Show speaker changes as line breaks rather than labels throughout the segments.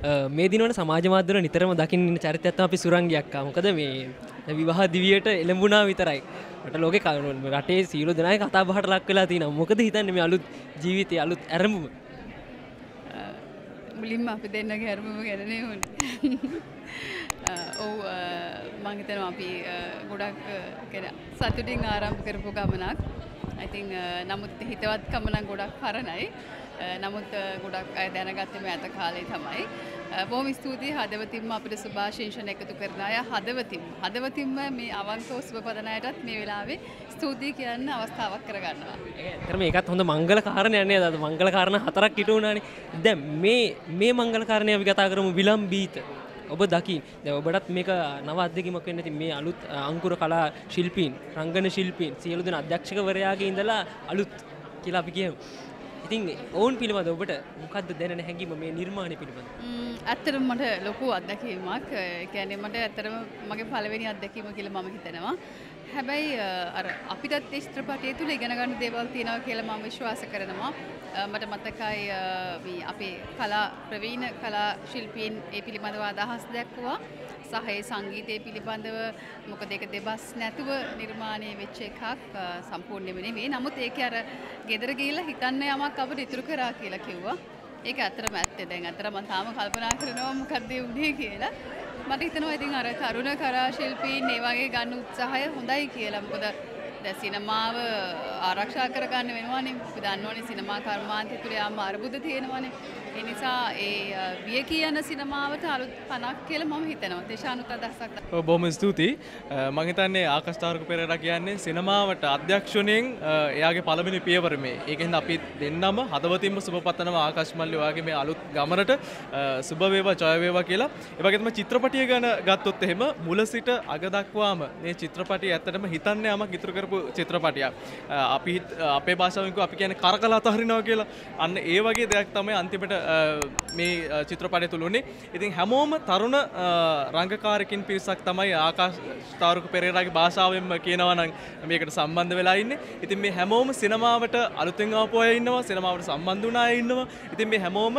මේ දිනවල සමාජ මාධ්‍යවල නිතරම දකින්න ඉන්න චරිතයක් තමයි අපි සුරංගි අක්කා. මොකද මේ විවාහ දිවියට එළඹුණා විතරයි. රට ලෝකේ රටේ සියලු දෙනාගේ කතා බහට ලක් වෙලා තියෙනවා. මොකද හිතන්නේ මේ අලුත් ජීවිතේ අලුත් ඇරඹුම?
මුලින්ම අපි දෙන්නගේ ඇරඹුම ගැනනේ ඕනේ. ඔව් මම හිතනවා අපි ගොඩක් සතුටින් ආරම්භ කරපු ගමනක්. I think නමුත් හිතවත්කම නම් ගොඩක් පරණයි. නමුත් ගොඩක් අය දැනගත්තේ මේ අත කාලේ තමයි. බොහොම ස්තුතියි හදවතින්ම අපිට සුභාශිංසන එකතු කරන අය හදවතින්ම මේ අවංකව සුබ පදන අයටත් මේ වෙලාවේ ස්තුතියි කියන්න අවස්ථාවක් කරගන්නවා.
ඒතරම ඒකත් හොඳ මංගල කාරණයක් නේද? අද මංගල කාරණා 4ක් හිට වුණානේ. දැන් මේ මංගල කාරණේ අපි කතා කරමු විලම්බීත. ඔබ දකින්න. දැන් ඔබටත් මේක නව අත්දැකීමක් වෙන්න ඇති මේ අලුත් අංකුර කලා ශිල්පීන්, රංගන ශිල්පීන් සියලු දෙනා අධ්‍යක්ෂකවරයාගේ ඉඳලා අලුත් කියලා අපි කියමු. ඉතින් ඔවුන් පිළිබඳ ඔබට මොකද්ද දැනෙන හැඟීම මේ නිර්මාණය පිළිබඳ?
ඇත්තටම මට ලොකු අත්දැකීමක්. ඒ කියන්නේ මට ඇත්තටම මගේ පළවෙනි අත්දැකීම කියලා මම හිතනවා. හැබැයි අර අපිටත් ඒ චිත්‍රපටය තුල ඉගෙන ගන්න දේවල් තියෙනවා කියලා මම විශ්වාස කරනවා. මට මතකයි මේ අපේ ප්‍රවීණ කලා ශිල්පීන් ඒ පිළිබඳව අදහස් දැක්වුවා. සහ ඒ සංගීතය පිළිබඳව මොකද ඒක දෙබස් නැතුව නිර්මාණය වෙච්ච එකක් සම්පූර්ණයෙන්ම නෙමෙයි. නමුත් ඒකේ අර ගෙදර ගිහිල්ලා හිතන්න යමක් අපිට ඉතුරු කරා කියලා කිව්වා. ඒක ඇත්තටම ඇත්ත. දැන් ඇත්තටම මම තාම කල්පනා කරනවා මොකක්ද ඒ උනේ කියලා. මට හිතෙනවා ඉතින් අර තරුණ කලා ශිල්පීන් ඒ වගේ ගන්න උත්සාහය හොඳයි කියලා. මොකද දැන් සිනමාව ආරක්ෂා කරගන්න වෙනවානේ. අපි දන්නවනේ සිනමා කර්මාන්තය තුල යාම අරුබුද තියෙනවානේ. ඒ නිසා ඒ විය කියන සිනමාවට අලුත් පණක් කියලා මම හිතනවා. දේශානුත් අදහසක්.
ඔව් බොහොම ස්තුතියි. මම හිතන්නේ ආකාශ් තාරක පෙරේරා කියන්නේ සිනමාවට අධ්‍යක්ෂණයෙන් එයාගේ පළවෙනි පියවර මේ. ඒකෙන්ද අපි දෙන්නම හදවතින්ම සුබ පතනවා ආකාශ් මල්ලි ඔයාගේ මේ අලුත් ගමනට සුබ වේවා ජය වේවා කියලා. ඒ වගේ තමයි චිත්‍රපටිය ගැන ගත්තොත් එහෙම මුල සිට අග දක්වාම මේ චිත්‍රපටිය ඇත්තටම හිතන්නේ යමක් ඉතුරු කරපු චිත්‍රපටියක්. අපි අපේ භාෂාවෙන් කිව්ව අපි කියන්නේ කරකලා අතහරිනවා කියලා. අන්න ඒ වගේ දෙයක් තමයි අන්තිමට මේ චිත්‍රපටය තුල උනේ. ඉතින් හැමෝම තරුණ රංගකාරකින් පිරිසක් තමයි ආකාශ් තාරක පෙරේරාගේ භාෂාවෙන්ම කියනවා නම් මේකට සම්බන්ධ වෙලා ඉන්නේ. ඉතින් මේ හැමෝම සිනමාවට අලුතෙන් ආපු අය ඉන්නවා, සිනමාවට සම්බන්ධ වුණ අය ඉන්නවා. ඉතින් මේ හැමෝම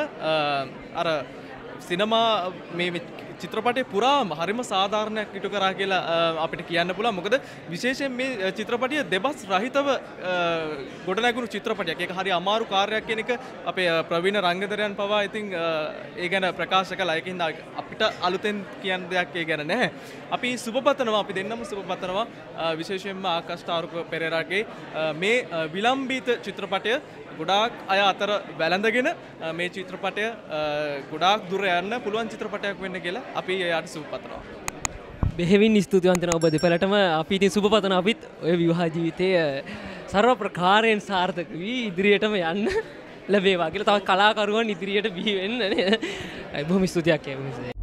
අර සිනමා මේ චිත්‍රපටයේ පුරාම හරිම සාධාරණයක් ඉටු කරා කියලා අපිට කියන්න පුළුවන්. මොකද විශේෂයෙන් මේ චිත්‍රපටිය දෙබස් රහිතව ගොඩනැගුණු චිත්‍රපටයක්. ඒක හරි අමාරු කාර්යයක් කියන එක අපේ ප්‍රවීණ රංගදරයන් පවා ඉතින් ඒ ගැන ප්‍රකාශ කළා. ඒකින්ද අපිට අලුතෙන් කියන්න දෙයක් ඒ ගැන නැහැ. අපි සුබපතනවා, අපි දෙන්නම සුබපතනවා විශේෂයෙන්ම ආකාශ් තාරක පෙරේරාගේ මේ විලම්බීත චිත්‍රපටය ගොඩාක් අය අතර වැළඳගෙන මේ චිත්‍රපටය ගොඩාක් දුර යන්න පුළුවන් චිත්‍රපටයක් වෙන්න කියලා අපි එයාට සුබ පතනවා.
බෙහෙවින් ස්තුතිවන්ත වෙනවා ඔබ දෙපළටම. අපි ඉතින් සුබ පතනවා අපිත් ඔය විවාහ ජීවිතය සර්ව ප්‍රකාරයෙන් සාර්ථක වී ඉදිරියටම යන්න ලැබේවා කියලා. තව කලාකරුවන් ඉදිරියට බිහි වෙන්න නේද? බොහොම ස්තුතියක් ඒ